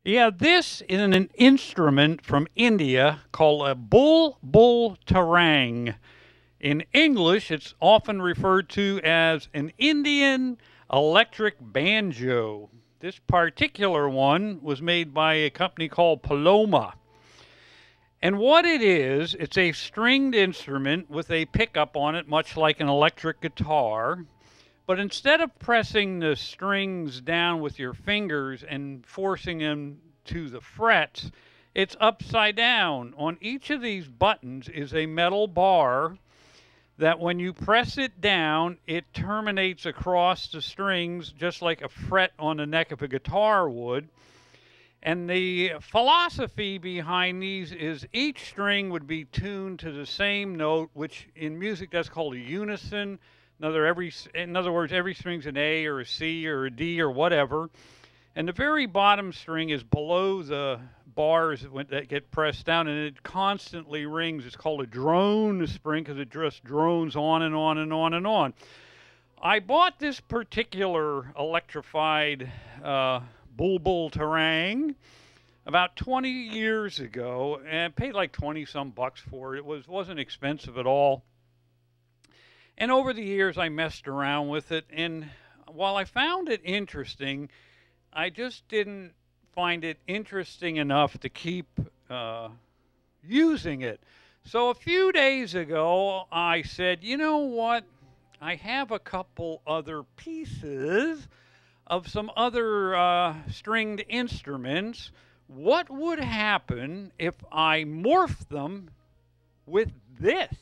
Yeah, this is an instrument from India called a bulbul tarang. In English, it's often referred to as an Indian electric banjo. This particular one was made by a company called Paloma. And what it is, it's a stringed instrument with a pickup on it, much like an electric guitar. But instead of pressing the strings down with your fingers and forcing them to the frets, it's upside down. On each of these buttons is a metal bar that when you press it down, it terminates across the strings just like a fret on the neck of a guitar would. And the philosophy behind these is each string would be tuned to the same note, which in music that's called a unison. In other words, every string's an A or a C or a D or whatever. And the very bottom string is below the bars that get pressed down, and it constantly rings. It's called a drone spring because it just drones on and on and on and on. I bought this particular electrified bulbul tarang about 20 years ago and paid like 20 some bucks for it. Wasn't expensive at all. And over the years I messed around with it, and while I found it interesting, I just didn't find it interesting enough to keep using it. So a few days ago I said, you know what? I have a couple other pieces of some other stringed instruments. What would happen if I morphed them with this?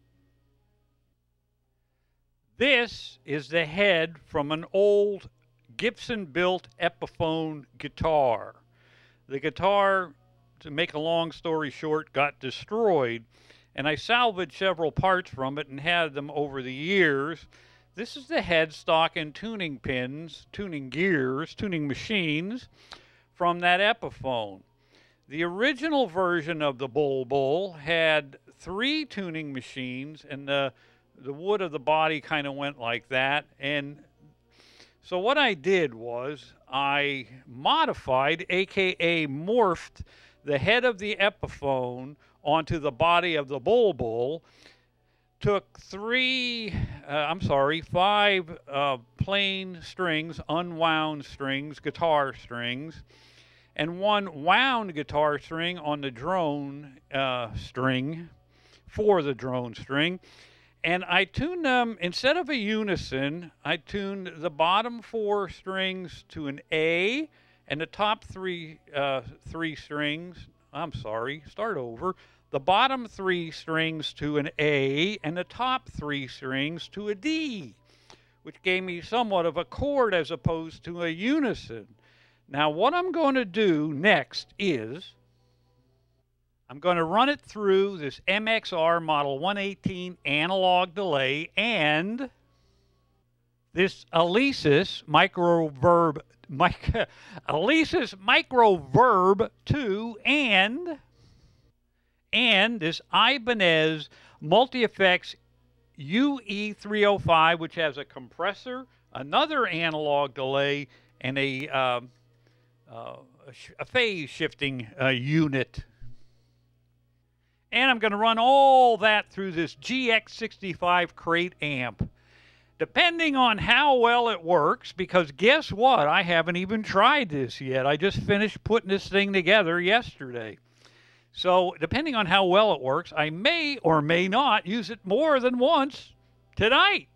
This is the head from an old Gibson built Epiphone guitar. The guitar, to make a long story short, got destroyed, and I salvaged several parts from it and had them over the years. This is the headstock and tuning pins, tuning gears, tuning machines from that Epiphone. The original version of the Bulbul had 3 tuning machines, and the wood of the body kind of went like that. And so what I did was I modified, aka morphed, the head of the Epiphone onto the body of the Bulbul. Took 5 plain strings, unwound strings, guitar strings, and 1 wound guitar string on the drone string for the drone string. And I tuned them, instead of a unison, I tuned the bottom 4 strings to an A, and the top 3 strings, start over. The bottom 3 strings to an A, and the top 3 strings to a D, which gave me somewhat of a chord as opposed to a unison. Now what I'm going to do next is I'm going to run it through this MXR Model 118 analog delay and this Alesis Alesis Microverb 2 and this Ibanez Multi-Effects UE305, which has a compressor, another analog delay, and a phase shifting unit. And I'm going to run all that through this GX65 crate amp. Depending on how well it works, because guess what? I haven't even tried this yet. I just finished putting this thing together yesterday. So depending on how well it works, I may or may not use it more than once tonight.